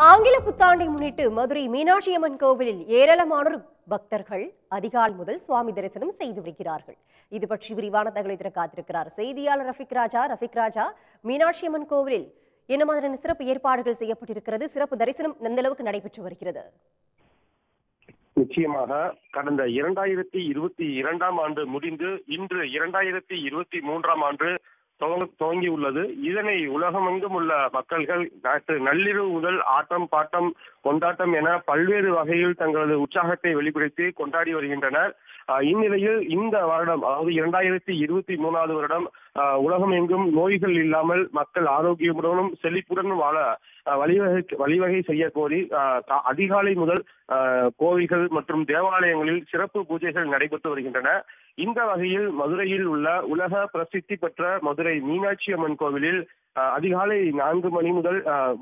ஆங்கில புத்தாண்டை முன்னிட்டு மதுரை மீனாட்சி அம்மன் கோவிலில் ஏராளமான பக்தர்கள் அதிகாலை முதல் சுவாமி தரிசனம் செய்து வருகிறார்கள். இது பற்றி விரிவான தகவலை தர காத்திருக்கிறார் செய்தியாளர் ரஃபிக் ராஜா. மீனாட்சி அம்மன் கோவிலில் என்ன மாதிரியான சிறப்பு ஏற்பாடுகள் செய்யப்பட்டிருக்கிறது? சிறப்பு தரிசனம் எந்த அளவுக்கு நடைபெற்று வருகிறது? நிச்சயமாக கடந்த 2022ஆம் ஆண்டு முடிந்து இன்று 2023ஆம் ஆண்டு துவங்கியுள்ளது. இதனை உலகமெங்கும் உள்ள மக்கள்கள் நள்ளிரவு முதல் ஆட்டம் பாட்டம் கொண்டாட்டம் என பல்வேறு வகையில் தங்களது உற்சாகத்தை வெளிப்படுத்தி கொண்டாடி வருகின்றனர். இந்நிலையில் இந்த வருடம், அதாவது 2023ஆவது வருடம், உலகம் எங்கும் நோய்கள் இல்லாமல் மக்கள் ஆரோக்கியமுடனும் செழிப்புடனும் வாழ வழிவகை செய்ய கோரி அதிகாலை முதல் கோவில்கள் மற்றும் தேவாலயங்களில் சிறப்பு பூஜைகள் நடைபெற்று வருகின்றன. இந்த வகையில் மதுரையில் உள்ள உலக பிரசித்தி பெற்ற மதுரை மீனாட்சி அம்மன் கோவிலில் அதிகாலை 4 மணி முதல்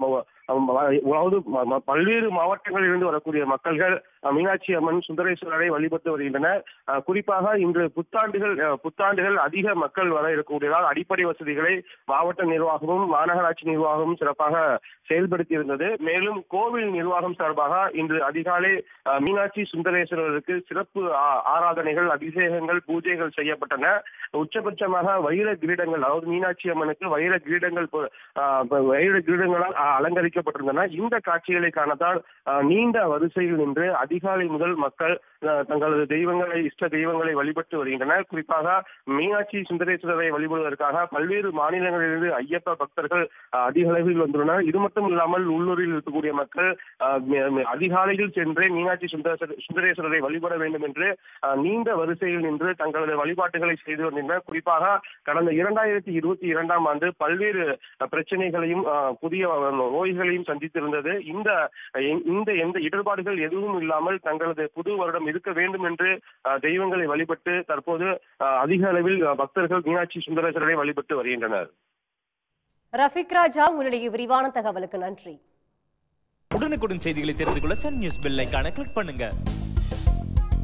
பல்வேறு மாவட்டங்களில் இருந்து வரக்கூடிய மக்கள்கள் மீனாட்சி அம்மன் சுந்தரேஸ்வரரை வழிபட்டு வருகின்றனர். குறிப்பாக இன்று புத்தாண்டுகள் அதிக மக்கள் வர இருக்கக்கூடியதால் அடிப்படை வசதிகளை மாவட்ட நிர்வாகமும் மாநகராட்சி நிர்வாகமும் சிறப்பாக செயல்படுத்தி இருந்தது. மேலும் கோவில் நிர்வாகம் சார்பாக இன்று அதிகாலை மீனாட்சி சுந்தரேஸ்வரருக்கு சிறப்பு ஆராதனைகள், அபிஷேகங்கள், பூஜைகள் செய்யப்பட்டன. உச்சபட்சமாக வைர கிரீடங்கள், அதாவது மீனாட்சி அம்மனுக்கு வைர கிரீடங்களால் அலங்கரிக்கப்பட்டிருந்தன. இந்த காட்சிகளை காணத்தால் நீண்ட வரிசையில் நின்று அதிகாலை முதல் மக்கள் தங்களது இஷ்ட தெய்வங்களை வழிபட்டு வருகின்றனர். குறிப்பாக மீனாட்சி சுந்தரேஸ்வரரை வழிபடுவதற்காக பல்வேறு மாநிலங்களிலிருந்து ஐயப்ப பக்தர்கள் அதிக அளவில் வந்துள்ளனர். இது மட்டும் இல்லாமல் உள்ளூரில் இருக்கக்கூடிய மக்கள் அதிகாலையில் சென்று மீனாட்சி சுந்தரேஸ்வரரை வழிபட வேண்டும் என்று நீண்ட வரிசையில் நின்று தங்களது வழிபாட்டுகளை செய்து வருகின்றனர். குறிப்பாக கடந்த 2022ஆம் ஆண்டு பல்வேறு பிரச்சனைகளையும் புதிய நோய்களையும் சந்தித்திருந்தது. எந்த இடர்பாடுகள் எதுவும் இல்லாமல் தங்களது புது வருடம் இருக்க வேண்டும் என்று தெய்வங்களை வழிபட்டு தற்போது அதிக அளவில் பக்தர்கள் மீனாட்சி சுந்தரேஸ்வரரை வழிபட்டு வருகின்றனர். ரஃபிக் ராஜா, உங்களுடைய விரிவான தகவலுக்கு நன்றி. உடனுக்குடன் செய்திகளை தெரிந்து கொள்ள சன் நியூஸ் பெல் ஐகானை கிளிக் பண்ணுங்க.